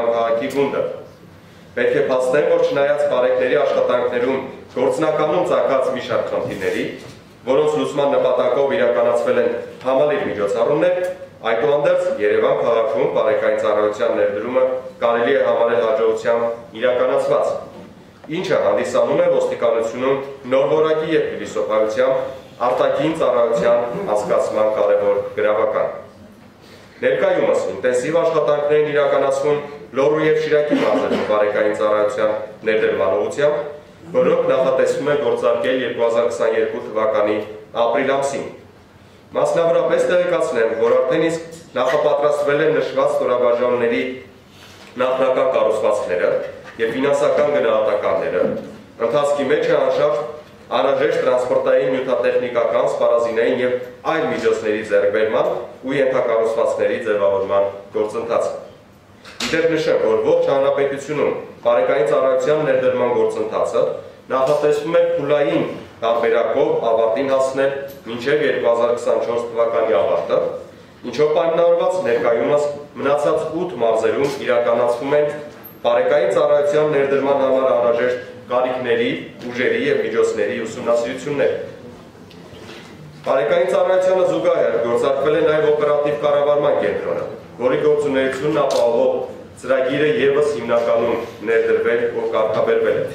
Երևան քաղաքի գունդը։ Պետք է փաստեմ, որ չնայած բարեկների աշխատանքներում գործնականում ծագած մի շարք խնդիրների, որոնց լուծման նպատակով իրականացվել են համալիր միջոցառումներ, այդուհանդերձ Երևան քաղաքում բարեկային ծառայության ներդրումը կարելի է համարել հաջողությամբ իրականացված, ինչը հանդիսանում է ոստիկանությունում նոր որակի և փիլիսոփայությամբ արտաքին ծառայության անցկացման կարևոր գրավական։ Ներկայումս ինտենսիվ աշխատանքներ են իրականացվում Լոռու և Շիրակի մարզերում բարեկային ծառայության ներդրման ուղղությամբ, որոնք նախատեսվում է գործարկել 2022 թվականի ապրիլ ամսին։ Մասնավորապես տեղեկացնեմ, որ արդեն իսկ նախապատրաստվել են նշված ստորաբաժանումների նախնական կառուցվածքները և ֆինանսական գնահատականները, ընթացքի մեջ է անհրաժեշտ տրանսպորտային, նյութատեխնիկական, սպառազինային և այլ միջոցների ձեռքբերման ու ենթակառուցվածքների ձևավորման գործընթացը։ Իդեպ նշեմ, որ ողջ հանրապետությունում բարեկային ծառայության ներդրման գործընթացը նախատեսվում է փուլային տարբերակով ավարտին հասնել մինչև 2024 թվականի ավարտը, ինչով պայմանավորված ներկայումս մնացած 8 մարզերում իրականացվում են բարեկային ծառայության ներդրման համար անհրաժեշտ կարիքների, ուժերի և միջոցների ուսումնասիրություններ։ Բարեկային ծառայությանը զուգահեռ գործարկվել է նաև օպերատիվ կառավարման կենտրոնը, որի գործունեությունն ապահովող ծրագիրը ևս հիմնականում ներդրվել ու կարգաբերվել է։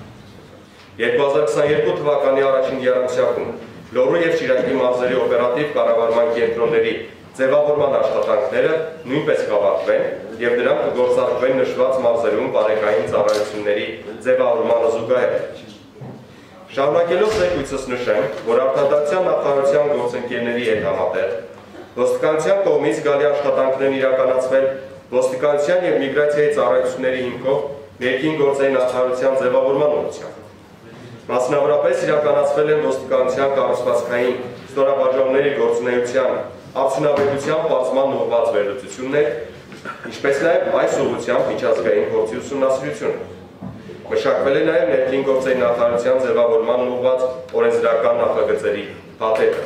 2022 թվականի առաջին եռամսյակում Լոռու և Շիրակի մարզերի օպերատիվ կառավարման կենտրոնների ձևավորման աշխատանքները նույնպես կավարտվեն և դրանք կգործարկվեն նշված մարզերում բարեկային ծառայությունների ձևավորմանը զուգահեռ։ Շարունակելով զեկույցս նշեմ, որ Արտադրության նախարարության գործընկերների հետ համատեղ ոստիկանության կողմից գալի աշխատանքներն իրականացվել ոստիկանության և միգրացիայի ծառայությունների հիմքով ներքին գործերի նախարարության ձևավորման ուղղությամբ։ Մասնավորապես իրականացվել են ոստիկանության կառուցվածքային ստորաբաժանումների գործունեության արդյունավետության բացման ուղղված վերլուծություններ, ինչպես նաև այս ուղղությամբ միջազգային փորձի ուսումնասիրություն։ Մշակվել է նաև ներքին գործերի նախարարության ձևավորման ուղղված օրենսդրական նախագծերի փաթեթը։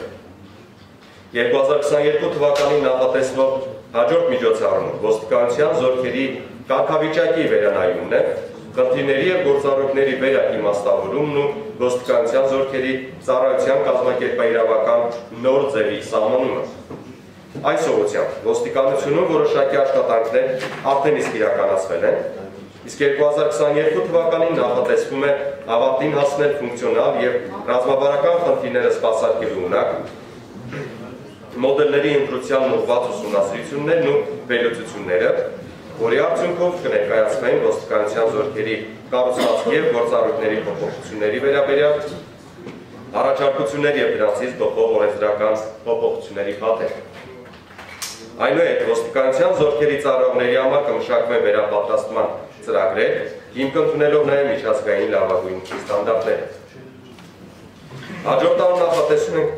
2022 թվականին նախատեսվող հաջորդ միջոցառումը ոստիկանության զորքերի կարգավիճակի վերանայումն է, խնդիրների և գործառույթների վերաիմաստավորումն ու ոստիկանության զորքերի ծառայության կազմակերպաիրավական նոր ձևի սահմանումը։ Այս ուղղությամբ ոստիկանությունում որոշակի աշխատանքներ արդեն իսկ իրականացվել են, իսկ 2022 թվականին նախատեսվում է ավարտին հասնել ֆունկցիոնալ և ռազմավարական խնդիրները սպասարկելու ունակ, մոդելների ընտրությանն ուղղված ուսումնասիրություններն ու վերլուծությունները, որի արդյունքով կներկայացվեն ոստիկանության զորքերի կառուցվածքի և գործառույթների փոփոխությունների վերաբերյալ առաջարկություններ և դրանցից բխող օրենսդրական փոփոխությունների փաթեթ։ Այնուհետ ոստիկանության զորքերի ծառայողների համար կմշակվեն վերապատրաստման ծրագրեր, հիմք ընդունելով նաև միջազգային լավագույն ստանդարտները։ Հաջորդ տարի նախատեսում ենք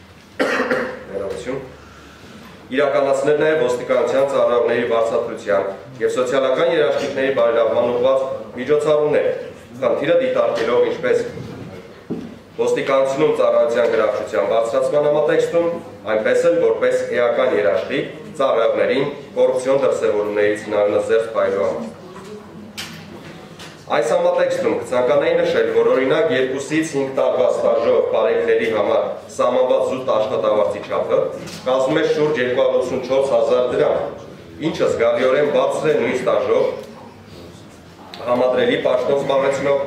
իրականացնել նաև ոստիկանության ծառայողների վարձատրության և սոցիալական երաշխիքների բարելավման ուղղված միջոցառումներ, խնդիրը դիտարկելով ինչպես ոստիկանությունում ծառայության գրավչության բարձրացման համատեքստում, այնպես էլ որպես էական երաշխիք ծառայողներին կոռուպցիոն դրսևորումներից հնարավորինս զերծ պահելու համար։ Այս համատեքստում կցանկանայի նշել, որ օրինակ 2-ից 5 տարվա ստաժով բարեկների համար սահմանված զուտ աշխատավարձի չափը կազմում է շուրջ 284,000 դրամ, ինչը զգալիորեն բարձր է նույն ստաժով համադրելի պաշտոն զբաղեցնող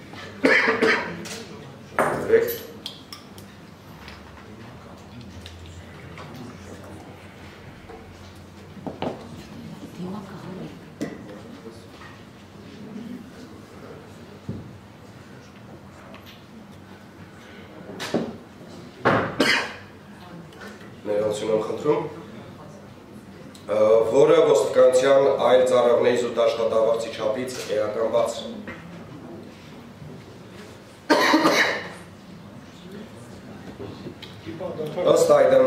որը ոստիկանության այլ ծառայողների զուտ աշխատավարձի չափից էական բարձր։ Ըստ այդմ